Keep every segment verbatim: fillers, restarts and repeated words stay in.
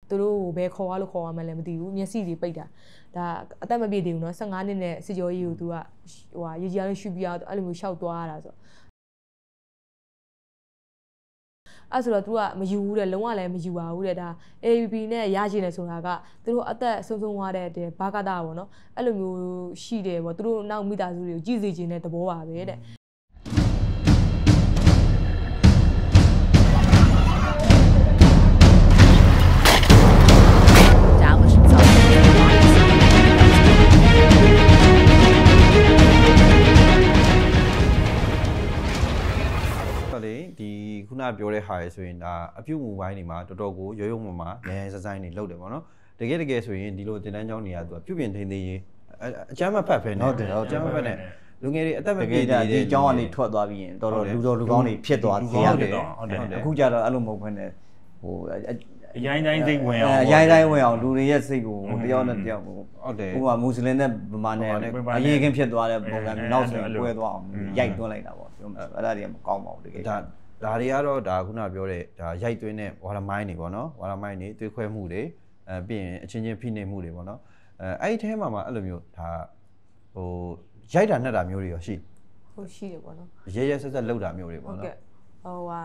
သူတို့ကိုဘယ်ခေါ်ရလို့ခေါ်ရမှလည်းမသိဘူးမျက်စိတွေပိတ်တာဒါအသက်မပြည့်သေးဘူးနော်15နှစ်နဲ့စစ်ကြောရေးကို तू ကဟိုဟာရေကြီးရလို့ရှူပြရအဲ့လိုမျိုးရှောက်သွားရတာဆိုအဲ့ဆိုတော့ तू ကမယူဘူးတဲ့လုံးဝလည်းမယူပါဘူးတဲ့ဒါ A B B နဲ့ရရှိနေဆိုတာကသူတို့အသက်ဆုံးဆုံးသွားတဲ့ဘာကတာပေါ့နော်အဲ့လိုမျိုးရှိတယ်ပေါ့သူတို့နောက်မိသားစုတွေကိုကြည့်စေခြင်းတဲ့သဘောပါပဲတဲ့ဒီခုနပြောတဲ့ဟာရယ်ဆိုရင်ဒါအပြုတ်မူပိုင်းတွေမှာတော်တော်ကိုရိုးရိုးမှမှရဲစဆိုင်တွေလောက်တယ်ပေါ့နော်တကယ်တကယ်ဆိုရင်ဒီလိုတင်တန်းကျောင်းတွေကသူကပြုတ်ပြင်ထိန်းသိမ်းရေးအကျမ်းမဖတ်ပဲနဲ့ဟုတ်တယ်ဟုတ်အကျမ်းမဖတ်နဲ့လူငယ်တွေအသက်မပြည့်သေးတဲ့ကျောင်းကနေထွက်သွားပြီးရင်တော်တော်လူတော်လူကောင်းတွေဖြစ်သွားတယ်ဟုတ်တယ်ဟုတ်တယ်အခုကျတော့အဲ့လိုမဟုတ်ဘဲနဲ့ဟိုအရိုင်းတိုင်းစိတ်ဝင်အောင်အရိုင်းတိုင်းဝင်အောင်လူတွေရဲ့စိတ်ကိုတယောက်နဲ့တယောက်ကိုဟုတ်တယ်ဥပမာမွတ်စလင်နဲ့ဗမာနဲ့အရေးကင်းဖြစ်သွားတဲ့ပုံစံမျိုးနောက်ဆိုရင်ပွဲသွားအောင်ရိုက်သွင်းလိုက်တာပေါ့ပြောမှဆိုအဲ့ဒါတွေကမကောင်းပါဘူးတကယ်ဒါဒါတွေကတော့ဒါခုနပြောတဲ့ဒါရိုက်သွင်းတဲ့ဝါရမိုင်းတွေပေါ့နော်ဝါရမိုင်းတွေတွေးခွဲမှုတွေအဲပြီးရင်အချင်းချင်းဖိနှိပ်မှုတွေပေါ့နော်အဲအဲ့ဒီထဲမှာမှအဲ့လိုမျိုးဒါဟိုရိုက်တာနှက်တာမျိုးတွေရောရှိဟုတ်ရှိတယ်ပေါ့နော်ရဲရဲဆက်ဆက်လှုပ်တာမျိုးတွေပေါ့နော်ဟုတ်ကဲ့ဟိုဟာ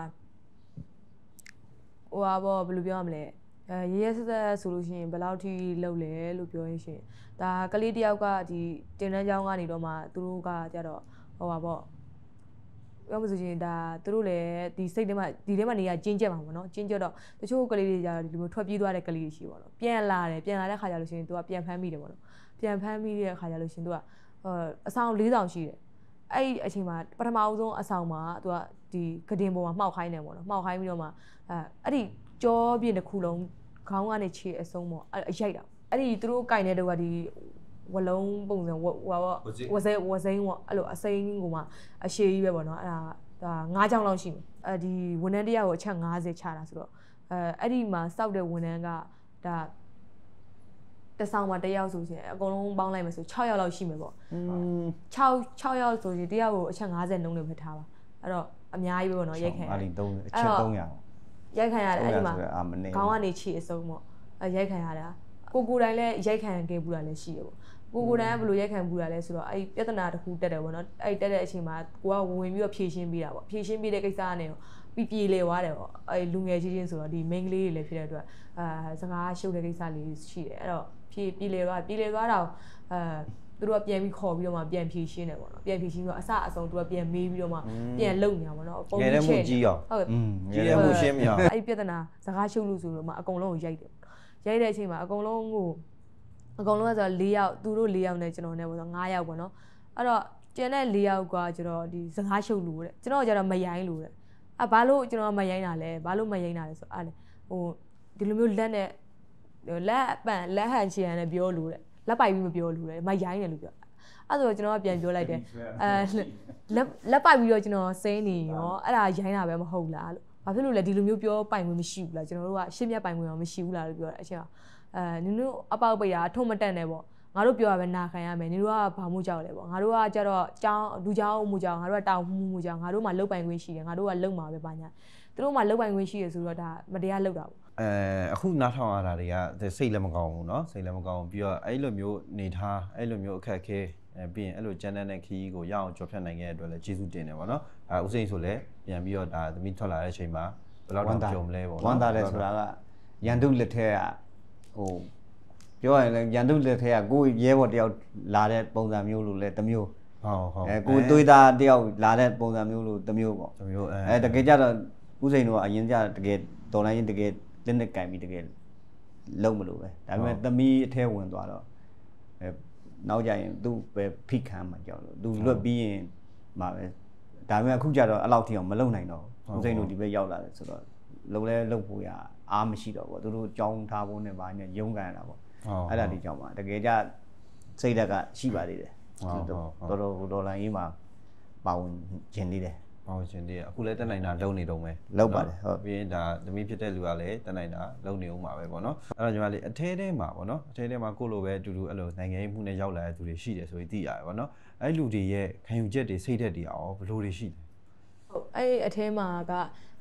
ဟိုဟာပေါ့ဘယ်လိုပြောရမလဲအဲရဲရဲဆက်ဆက်ဆိုလို့ရှိရင်ဘယ်လောက်ထိလှုပ်လဲလို့ပြောရင်ရှင်ဒါကလေးတယောက်ကဒီတင်တန်းကျောင်းကနေတော့မှသူတို့ကကြတော့ဟိုဟာပေါ့ပြောမစချင်းဒါသူတို့လည်းဒီစိတ်ထဲမှာဒီထဲမှာနေရကျင်းကျက်မှာပေါ့နော်ကျင်းကျက်တော့တချို့ကလေးတွေကြတော့ဒီလိုထွက်ပြေးသွားတဲ့ကလေးတွေရှိပေါ့နော်ပြန်လာတယ်ပြန်လာတဲ့ခါကျလို့ရှိရင် तू ကပြန်ဖမ်းမိတယ်ပေါ့နော်ပြန်ဖမ်းမိတဲ့ခါကျလို့ရှိရင် तू ကအဆောင်၄ဆောင်ရှိတယ်အဲ့ဒီအချိန်မှာပထမအဆုံးအဆောင်မှာ तू ကဒီကတင်ပေါ်မှာမှောက်ခိုင်းတယ်ပေါ့နော်မှောက်ခိုင်းပြီးတော့မှအဲအဲ့ဒီကြောပြင်းတစ်ခုလုံးခေါင်းကနေခြေအဆုံးပေါ့အရိုက်တာအဲ့ဒီသူတို့ကင်တဲ့တော့ကဒီဝလုံးပုံစံဟိုဟာပေါ့ဝစဲဝစိမ့်ပေါ့အဲ့လိုအစိမ့်ကိုမှအရှည်ကြီးပဲပေါ့နော်အဲ့ဒါဒါ၅ချောင်းလောက်ရှိမယ်အဲဒီဝန်ထမ်းတရားကိုအချက်၅၀ချတာဆိုတော့အဲအဲ့ဒီမှာစောက်တဲ့ဝန်ထမ်းကဒါတဆောင်မှာတယောက်ဆိုရှင်အကုန်လုံးပေါင်းလိုက်မယ်ဆို၆ယောက်လောက်ရှိမယ်ပေါ့อืม6 6ယောက်ဆိုရင်တယောက်ကိုအချက်၅၀နှုန်းနဲ့ပဲထားပါအဲ့တော့အများကြီးပဲပေါ့နော်ရိုက်ခံရတယ်အဲ့ဒီ၃အချက်၃ရာရိုက်ခံရတယ်အဲ့ဒီမှာခေါင်းကနေခြေအစုံပေါ့အဲရိုက်ခံရတာကိုကိုတိုင်းလည်းရိုက်ခံခဲ့ဘူးတာလည်းရှိတယ်ပေါ့ကိုကိုတိုင်းကဘယ်လိုရိုက်ခံဘူးတာလဲဆိုတော့အဲ့ပြဿနာတစ်ခုတက်တယ်ပေါ့နော်အဲ့တက်တဲ့အချိန်မှာကိုကဝင်ပြီးတော့ဖြည့်ရှင်းပေးတာပေါ့ဖြည့်ရှင်းပေးတဲ့ကိစ္စကနေပြီးပြေလေသွားတယ်ပေါ့အဲ့လူငယ်ချင်းချင်းဆိုတော့ဒီ main ကလေးတွေလည်းဖြစ်တဲ့အတွက်အာစကားရှုပ်တဲ့ကိစ္စလေးရှိတယ်အဲ့တော့ဖြည့်ပြေလေသွားပြေလေသွားတော့အာသူတို့ကပြန်ပြီးခေါ်ပြီးတော့မှပြန်ဖြည့်ရှင်းတယ်ပေါ့နော်ပြန်ဖြည့်ရှင်းပြီးတော့အစအဆုံးသူကပြန်မေးပြီးတော့မှပြန်လုံနေတာပေါ့နော်ပုံချဲမှုကြီးအောင်ဟုတ်ကဲ့ကြီးရမှုရှင်းမရအဲ့ပြဿနာစကားရှုပ်လို့ဆိုတော့မှအကုန်လုံးကိုရိုက်တယ်ရိုက်တဲ့အချိန်မှာအကုန်လုံးကိုအကုန်လုံးကဆို၄ယောက်သူတို့၄ယောက်နဲ့ကျွန်တော်နဲ့ပေါ့ဆို၅ယောက်ပေါ့နော်အဲ့တော့ကျန်တဲ့၄ယောက်ကကျွန်တော်ဒီစကားရှုပ်လို့တဲ့ကျွန်တော်ကျတော့မရိုင်းလို့တဲ့အဲ့ဘာလို့ကျွန်တော်မရိုင်းတာလဲဘာလို့မရိုင်းတာလဲဆိုအဲ့လေဟိုဒီလိုမျိုးလက်နဲ့လက်အပန်လက်ဟန်ချီရန်နဲ့ပြောလို့တဲ့လက်ပိုက်ပြီးမပြောလို့တဲ့မရိုင်းတယ်လို့ပြောအဲ့ဆိုကျွန်တော်ကပြန်ပြောလိုက်တယ်အဲလက်လက်ပိုက်ပြီးတော့ကျွန်တော်စင်းနေရောအဲ့ဒါရိုင်းတာပဲမဟုတ်လားလို့ဘာဖြစ်လို့လဲဒီလိုမျိုးပြောပိုင်ဝင်မရှိဘူးလားကျွန်တော်တို့ကရှင်းပြပိုင်ဝင်အောင်မရှိဘူးလားလို့ပြောတယ်အချင်းအဲနင်တို့အပေါက်ပိတ်တာထုံမတက်နဲ့ပေါ့ငါတို့ပြောရပဲနာခံရမယ်နင်တို့ကဘာမှုကြောက်လဲပေါ့ငါတို့ကကြတော့ကြောင်းလူကြောင်းမှုကြောင်းငါတို့ကတောင်မှုမှုကြောင်းငါတို့မှလုတ်ပိုင်ခွင့်ရှိတယ်ငါတို့ကလုံမှာပဲပါညာသူတို့မှလုတ်ပိုင်ခွင့်ရှိရဆိုတော့ဒါမတရားလုတ်တာပေါ့အဲအခုနားထောင်ရတာတွေကစိတ်လည်းမကောင်းဘူးเนาะစိတ်လည်းမကောင်းပြီးတော့အဲ့လိုမျိုးနေထားအဲ့လိုမျိုးအခက်အခဲအဲပြီးရင်အဲ့လိုကျန်းတဲ့ခီးကိုရအောင်ကြော်ဖြတ်နိုင်ခဲ့တဲ့အတွက်လည်းကျေးဇူးတင်တယ်ပေါ့နော်အဲဦးစိန်ဆိုလည်းပြန်ပြီးတော့ဒါသမီးထွက်လာတဲ့အချိန်မှာဘယ်လောက်တောင်ကြုံလဲပေါ့နော်ဝမ်းသာတယ်ဆိုတာကရန်သူလက်ထက်ကဟိုပြောရရင်လည်းရန်သူလက်ထက်ကကိုရဲဘော်တယောက်လာတဲ့ပုံစံမျိုးလို့လဲတမျိုးဟုတ်ဟုတ်အဲကိုသွေးသားတယောက်လာတဲ့ပုံစံမျိုးလို့တမျိုးပေါ့တမျိုးအဲတကယ်ကြတော့ဦးစိန်တို့ကအရင်ကြတကယ်တော်လိုင်းရင်တကယ်လက်နဲ့ကင်ပြီးတကယ်လုံးမလို့ပဲဒါပေမဲ့သမီးအထဲဝင်သွားတော့အဲနောက်ကြရင်သူ့ပဲဖိခံမှာကြောက်လို့သူလွတ်ပြီးရင်မှာပဲဒါပေမဲ့အခုကြတော့အဲ့လောက်ထိအောင်မလုံနိုင်တော့ဦးစိန်တို့ဒီဘက်ရောက်လာတယ်ဆိုတော့လုံလဲလုံဖို့ရအားမရှိတော့ဘူးသူတို့ကြောင်းထားဖို့နဲ့ဘာနဲ့ရုန်းကန်ရတာပေါ့အဲ့ဒါဒီကြောင့်ပါတကယ်ကြစိတ်ဓာတ်ကရှိပါသေးတယ်တော်တော်တော်တော်လိုင်းကြီးမှာပါဝင်ခြင်းသေးတယ်ပါဝင်ခြင်းသေးတယ်အခုလည်းတက်နိုင်တာလုံနေတော့မယ်လုံပါတယ်ဟုတ်ပြီးရင်ဒါသမီးဖြစ်တဲ့လူကလည်းတက်နိုင်တာလုံနေအောင်ပါပဲပေါ့နော်အဲ့တော့ညီမလေးအထဲထဲမှာပေါ့နော်အထဲထဲမှာကိုလိုပဲအတူတူအဲ့လိုနိုင်ငံရေးမှုနဲ့ရောက်လာတဲ့သူတွေရှိတယ်ဆိုပြီးသိရတယ်ပေါ့နော်အဲ့လူတွေရဲ့ခံယူချက်တွေစိတ်ဓာတ်တွေအောင်ဘယ်လိုတွေရှိလဲဟုတ်အဲ့အထဲမှာက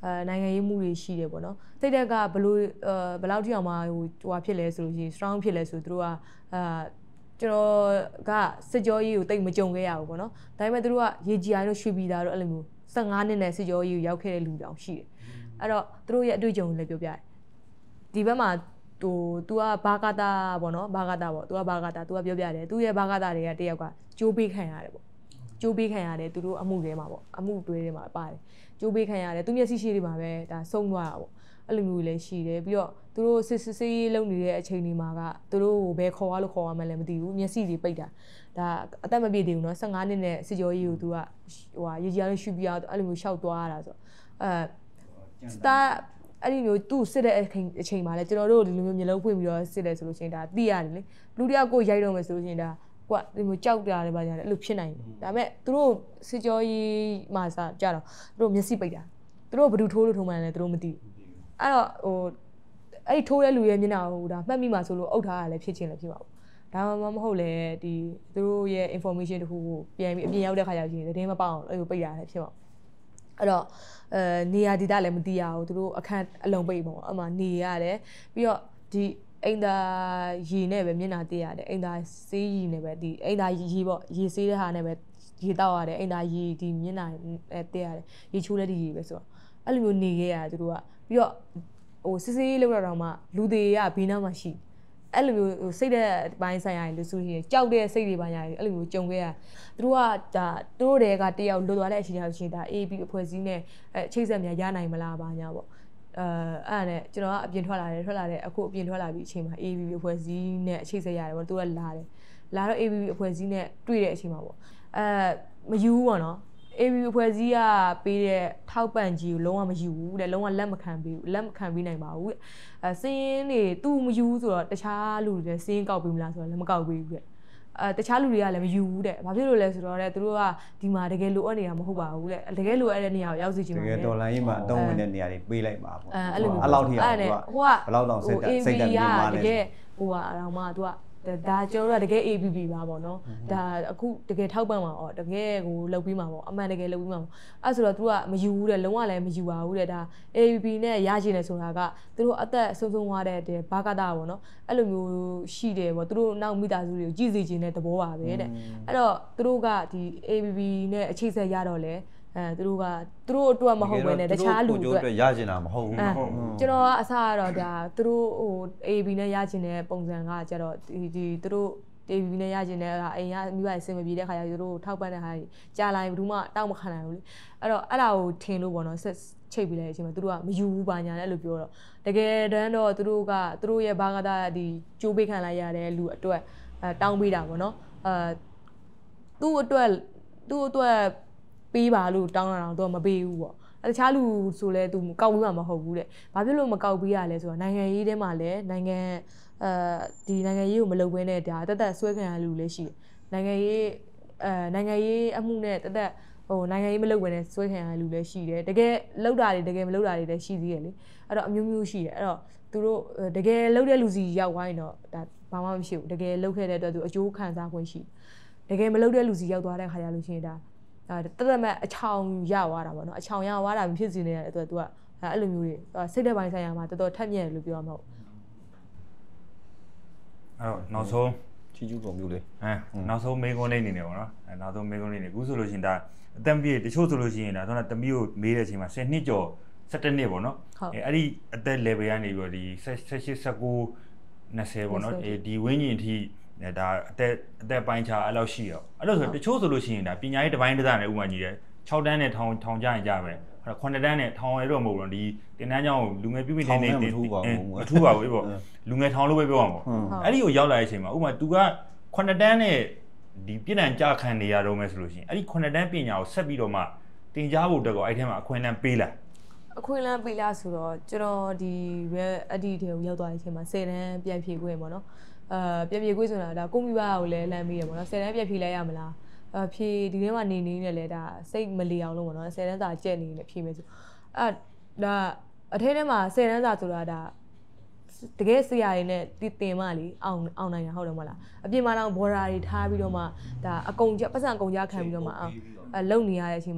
အဲနိုင်ငံရေးမှုတွေရှိတယ်ပေါ့နော်စိတ်တက်ကဘလို့အဲဘယ်လောက်ထိအောင်မှဟိုဟိုဟာဖြစ်လဲဆိုလို့ရှိရင် strong ဖြစ်လဲဆိုသူတို့ကအာကျွန်တော်ကစစ်ကြောရေးကိုတိတ်မကြုံခဲ့ရဘူးပေါ့နော်ဒါပေမဲ့သူတို့ကရေကြီးအိုင်းတို့ရွှေပြည်သားတို့အဲ့လိုမျိုးဆယ့်ငါးနှစ်နဲ့စစ်ကြောရေးကိုရောက်ခဲ့တဲ့လူတောင်ရှိတယ်အဲ့တော့သူတို့ရဲ့အတွေ့အကြုံကိုလည်းပြောပြတယ်ဒီဘက်မှာဟို तू ကဘာကာတာပေါ့နော်ဘာကာတာပေါ့ तू ကဘာကာတာ तू ကပြောပြတယ်သူရဲ့ဘာကာတာတွေကတယောက်ကကျိုးပေးခံရတယ်ပေါ့ကျိုးပေးခံရတယ်သူတို့အမှုတွေမှာပေါ့အမှုတွေထဲမှာပါတယ်ကျိုးပေးခံရတယ်သူမျက်စိရှိတွေမှာပဲဒါဆုံးသွားတာပေါ့အဲ့လိုမျိုးလည်းရှိတယ်ပြီးတော့သူတို့စစ်စစ်စေးလုံနေတဲ့အချိန်ဒီမှာကသူတို့ကိုဘယ်ခေါ်ရလို့ခေါ်ရမှလည်းမသိဘူးမျက်စိတွေပိတ်တာဒါအသက်မပြည့်သေးဘူးနော်ဆယ့်ငါးနှစ်နဲ့စစ်ကြောရေးကို तू ကဟိုဟာရေကြီးရရှူပြီးအဲ့လိုမျိုးရှောက်သွားရတာဆိုအဲစတာအဲ့ဒီမျိုးသူ့စစ်တဲ့အချိန်အချိန်မှာလဲကျွန်တော်တို့ဒီလိုမျိုးမျိုးလုံးဖွင့်ပြီးတော့စစ်တယ်ဆိုလို့ရှိရင်ဒါသိရတယ်လေလူတယောက်ကိုရိုက်တော့မယ်ဆိုလို့ရှိရင်ဒါကွာဒီမျိုးကြောက်ကြတယ်ပါကြတယ်အဲ့လိုဖြစ်နိုင်တယ်ဒါပေမဲ့သူတို့စစ်ကြောရေးမှာစားကြတော့သူတို့မျက်စိပိတ်တာသူတို့ဘယ်သူထိုးလို့ထိုးမှန်းလဲသူတို့မသိဘူးအဲ့တော့ဟိုအဲ့ဒီထိုးတဲ့လူရဲ့မျက်နှာကိုဒါမှတ်မိမှာဆိုလို့အုပ်ထားရလဲဖြစ်ချင်းလဲဖြစ်ပါဘူးဒါမှမဟုတ်လေဒီသူတို့ရဲ့ information တခုကိုပြန်ပြီးအပြင်ရောက်တဲ့ခါကျရင်သတင်းမပေါအောင်အဲ့လိုပိတ်ရတယ်ဖြစ်ပါအဲ့တော့အဲနေရာဒေသလည်းမသိရဘူးသူတို့အခန်းအလုံးပိတ်ပေါ့အမှနေရတယ်ပြီးတော့ဒီအိမ်သာရေနဲ့ပဲမျက်နှာတည့်ရတယ်အိမ်သာဆေးရေနဲ့ပဲဒီအိမ်သာရေပေါ့ရေဆေးတဲ့ဟာနဲ့ပဲရေတောက်ရတယ်အိမ်သာရေဒီမျက်နှာအဲတည့်ရတယ်ရေချိုးတဲ့ဒီရေပဲဆိုတော့အဲ့လိုမျိုးနေခဲ့ရတယ်သူတို့ကပြီးတော့ဟိုစစ်စေးလောက်တော့မှလူတွေကဘေးနားမှာရှိအဲ့လိုမျိုးဟိုစိတ်တဲ့ပိုင်းဆိုင်ရာလို့ဆိုရင်ကြောက်တဲ့စိတ်တွေပိုင်းရာအဲ့လိုမျိုးကြုံခဲ့ရသူတို့ကဒါသူတို့တွေကတယောက်လွတ်သွားတဲ့အချိန်ရောက်ရှင်ဒါ A B အဖွဲ့အစည်းနဲ့အဲချိတ်ဆက်များရနိုင်မလားပါညာပေါ့အဲအဲ့ဒါနဲ့ကျွန်တော်ကအပြင်ထွက်လာတယ်ထွက်လာတယ်အခုအပြင်ထွက်လာပြီးအချိန်မှာ A B အဖွဲ့အစည်းနဲ့အချိတ်ဆက်ရတယ်ပေါ့သူကလာတယ်လာတော့ A B အဖွဲ့အစည်းနဲ့တွေ့တဲ့အချိန်မှာပေါ့အဲမယူဘူးပေါ့နော်A B အဖွဲ့အစည်းကပေးတဲ့ထောက်ပံ့ကြီးကိုလုံးဝမယူဘူးတဲ့လုံးဝလက်မခံပေးဘူးလက်မခံပေးနိုင်ပါဘူးအဲစင်းနေ तू မယူဆိုတော့တခြားလူတွေလည်းစင်းကောက်ပေးမလားဆိုတော့လည်းမကောက်ပေးဘူးတဲ့အဲတခြားလူတွေကလည်းမယူဘူးတဲ့ဘာဖြစ်လို့လဲဆိုတော့တဲ့သူတို့ကဒီမှာတကယ်လိုအပ်နေတာမဟုတ်ပါဘူးတဲ့တကယ်လိုအပ်တဲ့နေရာကိုရောက်စီချင်ပါတယ်တကယ်ဒေါ်လာကြီးမှာအတုံးဝင်တဲ့နေရာတွေပေးလိုက်ပါပေါ့အဲအဲ့လိုမျိုးအဲ့လောက်ထိအောင်သူကဘယ်လောက်တောင်စိတ်တက်စိတ်တက်မြင်မှလဲတကယ်ဟိုကတော့မှ तू ကဒါကျွန်တော်တို့ကတကယ် A B B ပါပေါ့နော်ဒါအခုတကယ်ထောက်ပံ့မှာပေါ့တကယ်ကိုလှုပ်ပြီးမှာပေါ့အမှန်တကယ်လှုပ်ပြီးမှာပေါ့အဲ့ဆိုတော့ तू ကမယူဘူးတဲ့လုံးဝလည်းမယူပါဘူးတဲ့ဒါ A B B နဲ့ရချင်တယ်ဆိုတာကသူတို့အသက်ဆုံးဆုံးသွားတဲ့ဘာကတာပေါ့နော်အဲ့လိုမျိုးရှိတယ်ပေါ့သူတို့နောက်မိသားစုတွေကိုကြည်စီခြင်းတဲ့သဘောပါပဲတဲ့အဲ့တော့သူတို့ကဒီ A B B နဲ့အချိတ်ဆက်ရတော့လေအဲသူတို့ကသူတို့အတွက်မဟုတ်ဘဲနဲ့တခြားလူတွေအတွက်ရကျင်တာမဟုတ်ဘူးမဟုတ်ဘူးကျွန်တော်ကအစားကတော့ဒါသူတို့ဟို A B နဲ့ရကျင်တဲ့ပုံစံကကြတော့ဒီဒီသူတို့ A B နဲ့ရကျင်တဲ့အိမ်ကမိဘအဆင်မပြေတဲ့ခါကျသူတို့ထောက်ပံ့တဲ့ဟာကြီးကြာလာရင်ဘယ်သူမှတောက်မခံနိုင်ဘူးလေအဲ့တော့အဲ့ဒါကိုထင်လို့ပေါ့နော်ဆက်ချိတ်ပြီးလိုက်တဲ့အချိန်မှာသူတို့ကမယူဘူးပါညာနဲ့အဲ့လိုပြောတော့တကယ်တမ်းတော့သူတို့ကသူတို့ရဲ့ဘာကတာဒီကြိုးပေးခံလိုက်ရတဲ့လူအတွက်အဲတောင်းပေးတာပေါ့နော်အဲသူ့အတွက်သူ့အတွက်ပေးပါလို့တောင်းလာတော့သူကမပေးဘူးပေါ့တခြားလူဆိုလဲသူကောက်ပြီးမှမဟုတ်ဘူးတဲ့ဘာဖြစ်လို့မကောက်ပေးရလဲဆိုတော့နိုင်ငံရေးထဲမှာလည်းနိုင်ငံအဲဒီနိုင်ငံရေးကိုမလုပ်ဘဲနဲ့ဒါတက်တက်ဆွဲခံရလူလည်းရှိတယ်နိုင်ငံရေးအဲနိုင်ငံရေးအမှုနဲ့တက်တက်ဟိုနိုင်ငံရေးမလုပ်ဘဲနဲ့ဆွဲခံရလူလည်းရှိတယ်တကယ်လောက်တာတွေတကယ်မလောက်တာတွေလည်းရှိသေးတယ်လေအဲ့တော့အမျိုးမျိုးရှိတယ်အဲ့တော့သူတို့တကယ်လောက်တဲ့လူစီရောက်သွားရင်တော့ဒါဘာမှမရှိဘူးတကယ်လောက်ခဲ့တဲ့အတွက်သူအကျိုးခံစားခွင့်ရှိတကယ်မလောက်တဲ့လူစီရောက်သွားတဲ့ခါကျလို့ရှိရင်ဒါအဲတသက်မဲ့အချောင်ရသွားတာပေါ့နော်အချောင်ရသွားတာဖြစ်စီနေတဲ့အတွက်သူကအဲ့လိုမျိုးတွေစိတ်သက်ပိုင်းဆိုင်ရာမှာတော်တော်ထက်မြက်တယ်လို့ပြောရမှာပေါ့အဲ့တော့နောက်ဆုံးချီကျူးကုန်မျိုးလေးအဲနောက်ဆုံးမေးခွန်းလေးအနေနဲ့ပေါ့နော်အဲနောက်ဆုံးမေးခွန်းလေးနေအခုဆိုလို့ရှိရင်ဒါအတန်ပြည့်တချို့ဆိုလို့ရှိရင်ဒါတော့တမီးကိုမေးတဲ့အချိန်မှာဆယ်နှစ်ကျော်ဆယ်တစ်နှစ်ပေါ့နော်အဲအဲ့ဒီအသက် level ကနေပြီးတော့ဒီဆယ်ရှစ် ဆယ်ကိုး နှစ်ဆယ်ပေါ့နော်အဲဒီဝင်းကျင်အထိဒါအသက်အသက်ပိုင်းခြားအဲ့လောက်ရှိတော့အဲ့လိုဆိုတချို့ဆိုလို့ရှိရင်ဒါပညာရေးတစ်ပိုင်းတစ်စားနဲ့ဥပမာကြီးတယ်၆တန်းနဲ့ထောင်ထောင်ကြရင်ကြပဲခုနှစ်တန်းနဲ့ထောင်ရတော့မဟုတ်ဘူးဒီတင်တန်းကျောင်းကိုလူငယ်ပြည့်ပြည့်နေနေမထူးပါဘူးမထူးပါဘူးပေါ့လူငယ်ထောင်လို့ပဲပြောအောင်ပေါ့အဲ့ဒီကိုရောက်လာတဲ့အချိန်မှာဥပမာ तू ကခုနှစ်တန်းနဲ့ဒီပြည်နယ်ကြခံနေရတော့မယ်ဆိုလို့ရှိရင်အဲ့ဒီခုနှစ်တန်းပညာကိုဆက်ပြီးတော့မှတင်ကြားဖို့တက်တော့အဲ့ထဲမှာအခွင့်အလမ်းပေးလားအခွင့်အလမ်းပေးလားဆိုတော့ကျွန်တော်ဒီအဒီထဲကိုရောက်သွားတဲ့အချိန်မှာဆယ်တန်းပြန်ဖြေခွင့်ပေါ့နော်အာပြန်ပြေခွေးဆိုတာဒါကိုမိဘကိုလည်းလမ်းပေးရပေါ့နော်ဆယ်တန်းပြန်ဖြေလိုက်ရမလားအဖြေဒီထဲမှာနေနေနဲ့လဲဒါစိတ်မလီအောင်လို့ပေါ့နော်ဆယ်တန်းစာကြက်နေနေဖြေမယ်ဆိုအဲဒါအထဲထဲမှာဆယ်တန်းစာဆိုတာဒါတကယ်ဆရာတွေနဲ့တင်မှလေအောင်အောင်နိုင်ရဟုတ်တယ်မလားအပြင်မှာတော့ဘော်ဒါတွေထားပြီးတော့မှဒါအကုန်ကြပတ်စံအကုန်ကြခံပြီးတော့မှအဲလုံနေရတဲ့အချိန်မှာက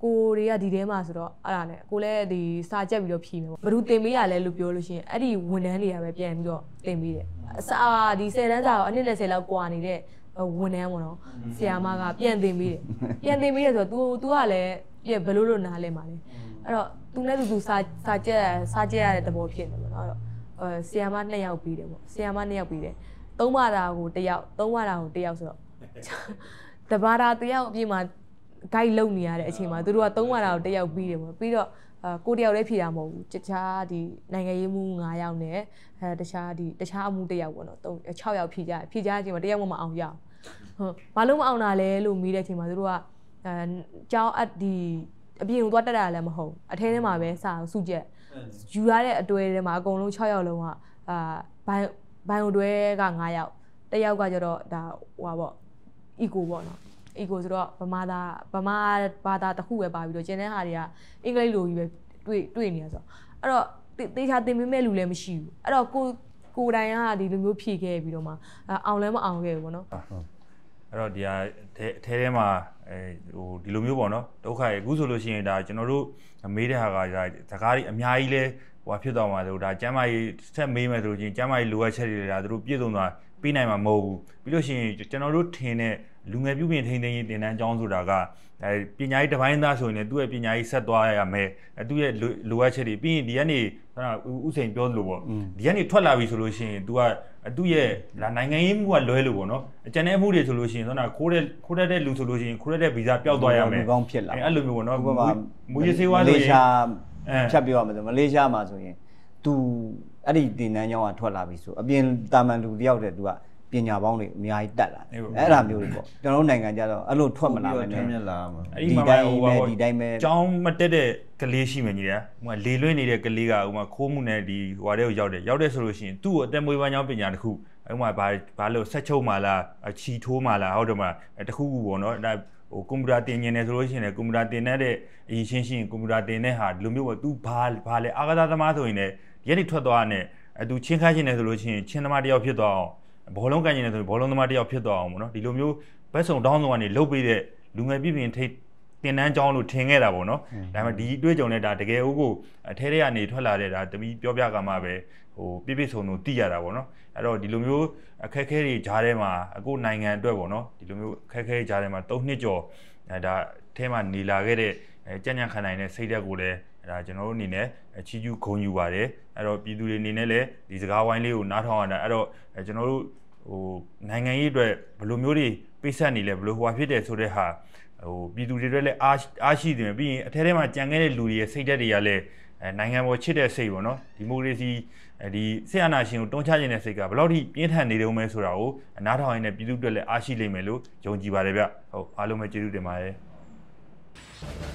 ကိုတွေကဒီထဲမှာဆိုတော့အဲ့ဒါနဲ့ကိုလည်းဒီစာကြက်ပြီးတော့ဖြီးမယ်ပေါ့ဘယ်သူတင်ပေးရလဲလို့ပြောလို့ရှိရင်အဲ့ဒီဝန်ထမ်းတွေကပဲပြန်ပြီးတော့တင်ပေးတယ်စာဒီဆယ်တန်းစာကိုအနည်းနဲ့ဆယ်လောက်ကွာနေတဲ့ဝန်ထမ်းပေါ့နော်ဆရာမကပြန်တင်ပေးတယ်ပြန်တင်ပေးတယ်ဆိုတော့ तू तू ကလည်းပြန်ဘယ်လိုလုပ်နားလဲမှာလဲအဲ့တော့ तू နဲ့ तू စာစာကြက်စာကြက်ရတဲ့သဘောဖြစ်နေပေါ့နော်အဲ့တော့အဲဆရာမနှစ်ယောက်ပြီးတယ်ပေါ့ဆရာမနှစ်ယောက်ပြီးတယ်သုံးပါတာကိုတစ်ယောက်သုံးပါတာကိုတစ်ယောက်ဆိုတော့တပါတာတစ်ယောက်အပြင်မှာ guide လုပ်နေရတဲ့အချိန်မှာသူတို့ကသုံးပါတာကိုတစ်ယောက်ပြီးတယ်ပေါ့ပြီးတော့ကိုတယောက်လည်းဖြေတာမဟုတ်ဘူးတခြားဒီနိုင်ငံရေးမှု၅ယောက်နဲ့အဲတခြားဒီတခြားအမှုတစ်ယောက်ပေါ့နော်၆ယောက်ဖြေကြတယ်ဖြေကြတဲ့အချိန်မှာတစ်ယောက်မှမအောင်ရအောင်ဟုတ်ဘာလို့မအောင်တာလဲလို့မေးတဲ့အချိန်မှာသူတို့ကအဲကြောင်းအပ်ဒီအပြင်ကိုသွားတက်တာလည်းမဟုတ်အထဲထဲမှာပဲစာစုကြက်ယူရတဲ့အတွေ့ထဲမှာအကုန်လုံး၆ယောက်လုံးကအာဘိုင်ဘိုင်တွဲက၅ယောက်တစ်ယောက်ကကျတော့ဒါဟိုပါပေါ့ eco ပေါ့နော် eco ဆိုတော့ဗမာသားဗမာဘာသာတစ်ခုပဲပါပြီးတော့ကျန်တဲ့ဟာတွေကအင်္ဂလိပ်လိုကြီးပဲတွေ့တွေ့နေရဆိုအဲ့တော့တေချာသင်ပေးမဲ့လူလည်းမရှိဘူးအဲ့တော့ကိုကိုတိုင်ကဒီလိုမျိုးဖြည့်ခဲ့ပြီးတော့မှအောင်လည်းမအောင်ခဲ့ဘူးပေါ့နော်အဲ့တော့ဒီဟာအဲထဲထဲမှာအဲဟိုဒီလိုမျိုးပေါ့နော်ဒုက္ခရဲ့အခုဆိုလို့ရှိရင်ဒါကျွန်တော်တို့မေးတဲ့ဟာကဒါစကားတွေအများကြီးလဲဟိုဖြစ်သွားမှာဆိုဒါကျမ်းမာရေးဆက်မေးမယ်ဆိုလို့ရှိရင်ကျမ်းမာရေးလိုအပ်ချက်တွေဒါတို့ပြည့်စုံသွားပေးနိုင်မှာမဟုတ်ဘူးပြီးလို့ရှိရင်ကျွန်တော်တို့ထင်တဲ့လူငယ်ပြုပြင်ထိန်းသိမ်းရေးတင်တန်းကျောင်းဆိုတာကအဲပညာရေးတစ်ပိုင်းသားဆိုရင်လည်းသူ့ရဲ့ပညာရေးဆက်သွားရမယ်အဲသူ့ရဲ့လိုအပ်ချက်တွေပြီးရင်ဒီကနေဥစိန်ပြောလို့ပေါ့ဒီကနေထွက်လာပြီဆိုလို့ရှိရင် तू ကသူ့ရဲ့နိုင်ငံရေးမှုကလွဲလို့ပေါ့နော်အကျန်တဲ့မှုတွေဆိုလို့ရှိရင်တော့ခိုးတဲ့ခိုးတဲ့လူဆိုလို့ရှိရင်ခိုးတဲ့ဗီဇပျောက်သွားရမယ်ကောင်းဖြစ်လာအဲ့လိုမျိုးပေါ့နော်မူရစေးဝါဆိုရင်ဖြတ်ပြောရမယ်ဆိုမလေးရှားမှာဆိုရင် तू အဲ့ဒီတင်တန်းကျောင်းကထွက်လာပြီဆိုအပြင်တာမန်လူတယောက်တည်း तू ကပညာပေါင်းတွေအများကြီးတက်လာတယ်အဲ့ဒါမျိုးတွေပေါ့ကျွန်တော်တို့နိုင်ငံကြတော့အဲ့လိုထွက်မလာပဲနဲ့မြက်လာမှာအဲ့ဒီမှာဟိုဒီတိုင်းပဲကျောင်းမတက်တဲ့ကလေးရှိမယ်ကြီးတယ်ဟိုလေလွင့်နေတဲ့ကလေးကဟိုမှာခိုးမှုနဲ့ဒီဟိုဟာတွေကိုရောက်တယ်ရောက်တယ်ဆိုလို့ရှိရင်သူ့ကိုအသက်မွေးဝမ်းကြောင်းပညာတစ်ခုအဲ့မှာဘာဘာလို့ဆက်ချုပ်မှလားချီထိုးမှလားဟုတ်တယ်မလားတခုခုပေါ့နော်အဲ့ဟိုကွန်ပျူတာတင်နေတယ်ဆိုလို့ရှိရင်လည်းကွန်ပျူတာတင်တဲ့အရင်ရှင်းရှင်းကွန်ပျူတာတင်တဲ့ဟာဒီလိုမျိုးပေါ့ तू ဘာဘာလဲအာဂသာသမားဆိုရင်လည်းဒီကနေထွက်သွားတဲ့အဲ तू ချင်းခါချင်းနေဆိုလို့ရှိရင်ချင်းသမားတယောက်ဖြစ်သွားအောင်ဘောလုံးကန်နေတယ်ဆိုရင်ဘောလုံးသမားတယောက်ဖြစ်သွားအောင်ပေါ့နော်ဒီလိုမျိုးဘက်စုံတောင်းစုံကနေလှုပ်ပေးတဲ့လူငယ်ပြည်ပြင်ထိတ်တင်တန်းကျောင်းလို့ထင်ခဲ့တာပေါ့နော်ဒါပေမဲ့ဒီအတွေ့အကြုံနဲ့ဒါတကယ်ဟုတ်ကိုအထဲထဲကနေထွက်လာတဲ့ဒါတပီးပြောပြကမှပဲဟိုပြည့်ပြည့်စုံစုံသိရတာပေါ့နော်အဲ့တော့ဒီလိုမျိုးအခက်အခဲတွေကြားထဲမှာအခုနိုင်ငံအတွက်ပေါ့နော်ဒီလိုမျိုးအခက်အခဲတွေကြားထဲမှာသုံးနှစ်ကျော်ဒါအထဲမှာနေလာခဲ့တဲ့ကြံ့ကြံ့ခံနိုင်တဲ့စိတ်ဓာတ်ကိုလည်းဒါကျွန်တော်တို့အနေနဲ့ချီးကျူးဂုဏ်ယူပါတယ်အဲ့တော့ပြည်သူတွေအနေနဲ့လည်းဒီစကားဝိုင်းလေးကိုနားထောင်ရတာအဲ့တော့ကျွန်တော်တို့ဟိုနိုင်ငံရေးအတွက်ဘယ်လိုမျိုးတွေပိတ်ဆက်နေလဲဘယ်လိုဟွာဖြစ်တယ်ဆိုတဲ့ဟာဟိုပြည်သူတွေအတွက်လည်းအားအားရှိတယ်ပြီးရင်အထဲထဲမှာကြံခဲ့တဲ့လူတွေရဲ့စိတ်ဓာတ်တွေကလည်းနိုင်ငံပေါ်ချစ်တဲ့စိတ်ပေါ့နော်ဒီမိုကရေစီဒီစစ်အာဏာရှင်ကိုတွန်းချခြင်းတဲ့စိတ်ကဘယ်လောက်ထိပြင်းထန်နေတုံးမဲဆိုတာကိုနားထောင်ရင်းနဲ့ပြည်သူတွေအတွက်လည်းအားရှိလိမ့်မယ်လို့ယုံကြည်ပါတယ်ဗျဟုတ်အားလုံးပဲကျေးဇူးတင်ပါတယ်